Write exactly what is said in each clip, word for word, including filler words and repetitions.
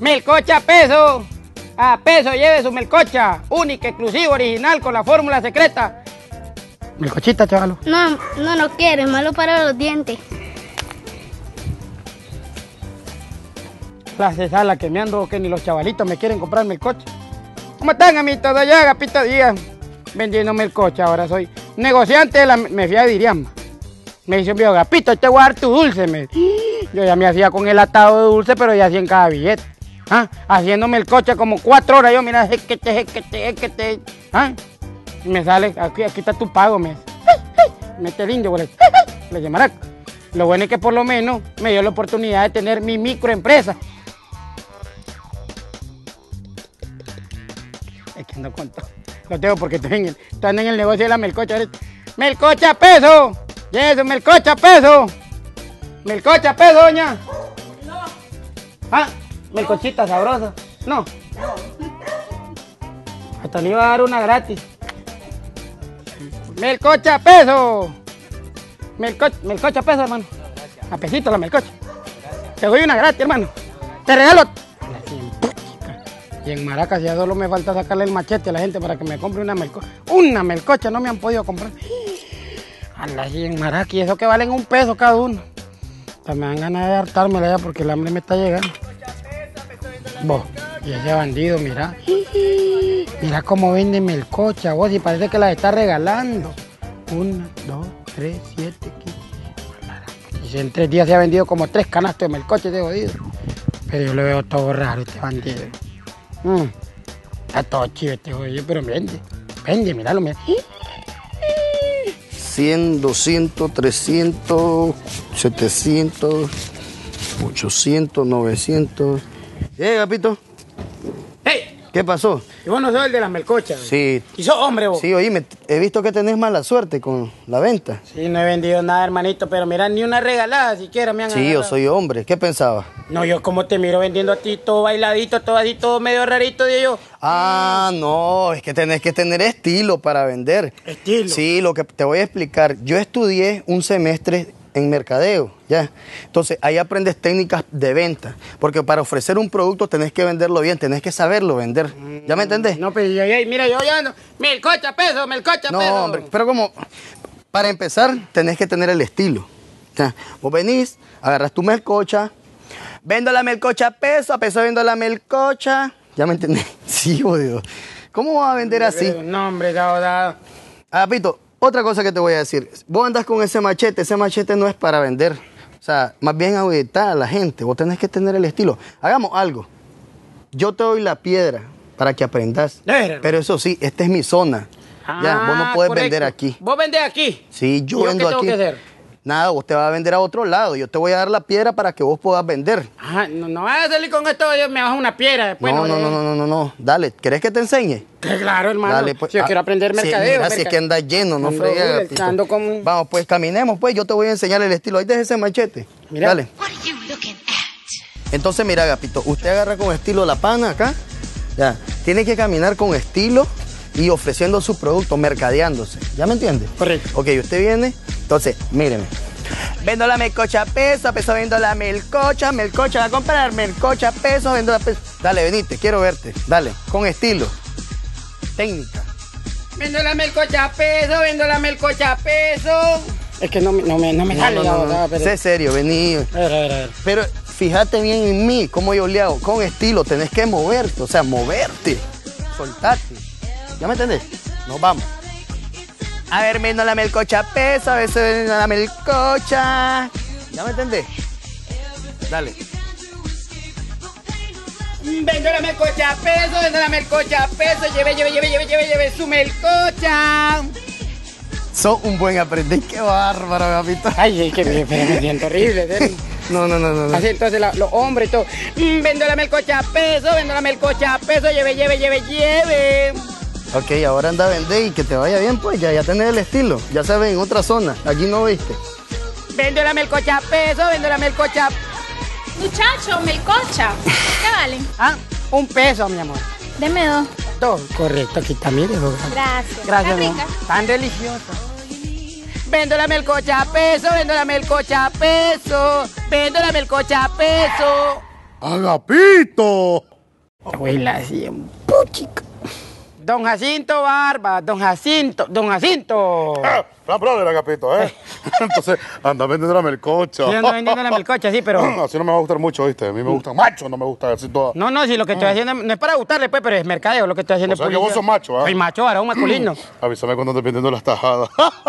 Melcocha a peso. A peso lleve su melcocha. Única, exclusiva, original, con la fórmula secreta. Melcochita, chavalo. No, no lo quiero, es malo para los dientes. La cesala que me ando, que ni los chavalitos me quieren comprar melcocha. ¿Cómo están, amitos de allá, Agapito Díaz? Vendiendo melcocha, ahora soy negociante de la... Me fui a Diriamba. Me dice un viejo, Agapito, te voy a dar tu dulce. Me... Yo ya me hacía con el atado de dulce, pero ya hacía en cada billete. ¿Ah? Haciendo melcocha como cuatro horas. Yo, mira, jequete, jequete, jequete. ¿Ah? Y me sale, aquí, aquí está tu pago, me mete el indio, güey. Le llamará. Lo bueno es que por lo menos me dio la oportunidad de tener mi microempresa. Es que no cuento. Lo tengo porque estoy en el, estoy en el negocio de la melcocha. ¡Melcocha a peso! ¡Eso, melcocha a peso! ¡Melcocha a peso, doña! No. ¿Ah? ¿Melcochita sabrosa? No. Hasta le iba a dar una gratis. ¡Melcocha a peso! Melcocha, melcocha a peso, hermano. A pesito la melcocha. Te doy una gratis, hermano. Te regalo. Y en Maracas ya solo me falta sacarle el machete a la gente para que me compre una melcocha. Una melcocha no me han podido comprar. Anda, y en Maracas, y eso que valen un peso cada uno. Hasta me dan ganas de hartármela ya porque el hambre me está llegando. Vos, y ese bandido, mira. Mira cómo vende melcocha, vos, y parece que la está regalando. Una, dos, tres, siete, quince. Y en tres días se ha vendido como tres canastos de melcocha, este jodido. Pero yo le veo todo raro, este bandido. Mm. Está todo chido este jodido, pero vende. Vende, míralo, mira. cien, doscientos, trescientos, setecientos, ochocientos, novecientos. ¿Eh, Agapito? ¡Hey! ¿Qué pasó? Y vos no sos el de las melcochas. Sí. Y sos hombre, vos. Sí, oíme, he visto que tenés mala suerte con la venta. Sí, no he vendido nada, hermanito, pero mira, ni una regalada siquiera me han Sí, agarrado. yo soy hombre. ¿Qué pensabas? No, yo como te miro vendiendo a ti todo bailadito, todo así, todo medio rarito, de yo. Ah, no, es que tenés que tener estilo para vender. ¿Estilo? Sí, lo que te voy a explicar. Yo estudié un semestre en mercadeo, ¿ya? Entonces, ahí aprendes técnicas de venta. Porque para ofrecer un producto tenés que venderlo bien, tenés que saberlo vender. ¿Ya me entendés? No, pero yo, yo, mira, yo ya no. Melcocha peso, melcocha No, peso. hombre, pero como, para empezar, tenés que tener el estilo. O sea, vos venís, agarras tu melcocha, vendo la melcocha a peso, a peso vendo la melcocha. ¿Ya me entendés? Sí, jodido. ¿Cómo vas a vender así? No, hombre, dado, dado. Ah, Pito, otra cosa que te voy a decir. Vos andás con ese machete, ese machete no es para vender. O sea, más bien ahuyentar a la gente. Vos tenés que tener el estilo. Hagamos algo. Yo te doy la piedra para que aprendas. Pero eso sí, esta es mi zona. Ah, ya, vos no puedes correcto. vender aquí. ¿Vos vendés aquí? Sí, yo ¿Y yo vendo qué tengo aquí. que hacer? Nada, vos te vas a vender a otro lado. Yo te voy a dar la piedra para que vos puedas vender. Ajá, no, no vas a salir con esto, Dios, me baja una piedra después. no, no, no, no, no, no, no. Dale, ¿querés que te enseñe? Que claro, hermano. Dale, pues. Si yo Ah, quiero aprender sí, mercadeo. mira, si merca- es que andas lleno, no Ando fregues, duro, Agapito. ando con- Vamos, pues caminemos, pues. Yo te voy a enseñar el estilo. Ahí deja ese machete. Mira. Dale. Entonces, mira, Agapito, usted agarra con estilo la pana acá. Ya. Tiene que caminar con estilo y ofreciendo su producto, mercadeándose. ¿Ya me entiende? Correcto. Ok, usted viene. Entonces, míreme. Vendo la melcocha a peso, a peso vendo la melcocha, melcocha a comprar, melcocha a peso, vendo la peso. Dale, venite, quiero verte. Dale, con estilo. Técnica. Vendo la melcocha a peso, vendo la melcocha a peso. Es que no, me- no me, no me No, sale, no, dado, no, no. dado, pero- Sé serio, vení. A ver, a ver, a ver. Pero fíjate bien en mí, cómo yo le hago. Con estilo, tenés que moverte, o sea, moverte. Soltarte. ¿Ya me entendés? Nos vamos. A ver, vendo la melcocha a peso, a veces vendo la melcocha. ¿Ya me entendés? Dale. Vendo la melcocha a peso, vendo la melcocha a peso. Lleve, lleve, lleve, lleve, lleve, lleve su melcocha. Sos un buen aprendiz, qué bárbaro, Agapito. Ay, es que me, me siento horrible, ¿sí? No, no, no, no. no. Así entonces la- los hombres y todo. Mm, Vendo la melcocha a peso, vendo la melcocha a peso. Lleve, lleve, lleve, lleve. Ok, ahora anda a vender y que te vaya bien, pues ya, ya tenés el estilo. Ya sabes, en otra zona. Aquí no viste. Vendo la melcocha a peso, vendo la melcocha a... Muchacho, melcocha. ¿Qué valen? Ah, un peso, mi amor. Deme dos. Dos. Correcto, aquí está, mire. dos. Gracias. Gracias, ¿Está mi rica? amor. Tan deliciosa. Vendo la melcocha a peso, vendo la melcocha a peso. Vendo la melcocha a peso. ¡Agapito! Abuela, cien puchica. Don Jacinto Barba, don Jacinto, don Jacinto. ¡Ah! ¡Plan, brother, Agapito, eh! Entonces, anda vendiendo la melcocha. Sí, ando vendiendo la melcocha, sí, pero... Así no me va a gustar mucho, ¿viste? A mí me gustan machos, no me gusta así toda. No, no, si lo que estoy haciendo no es para gustarle, pues, pero es mercadeo lo que estoy haciendo. O sea que vos sos macho, ¿ah? Soy macho, varón masculino. Avísame cuando estés vendiendo las tajadas.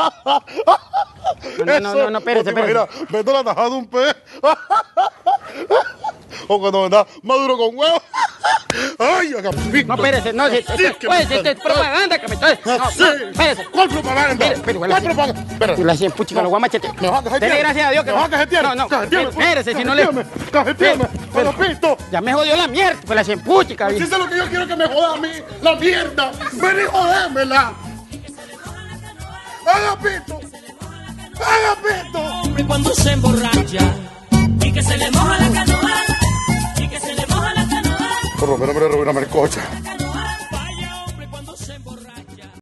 No, no, no, no, espérese, espérese. Mira, vendo la tajada de un pez. O cuando vendas maduro con huevo. ¡Ay, Agapito! No, espérese, no, si, Sí, es que pues, me- si, es propaganda que me estoy... No, Sí. no, espérese. ¿Cuál propaganda? Mire, pero, ¿Cuál la- propaganda? Espérate. Y la cien puchica, lo voy a machetear. Me vas a cajetear. Dele gracias a Dios que... Me vas a cajetear. No, no, Cajeteame, pues. espérese, si no le... Cajeteame, cajeteame. Pero- Agapito. Ya me jodió la mierda, pues la cien puchica. Si eso es lo que yo quiero que me joda a mí, la mierda. Ven y jodémela. Agapito. Agapito. Hombre cuando se emborracha y que se le moja la canoa y que se le moja la canoa. Por lo menos me le robé una melcocha.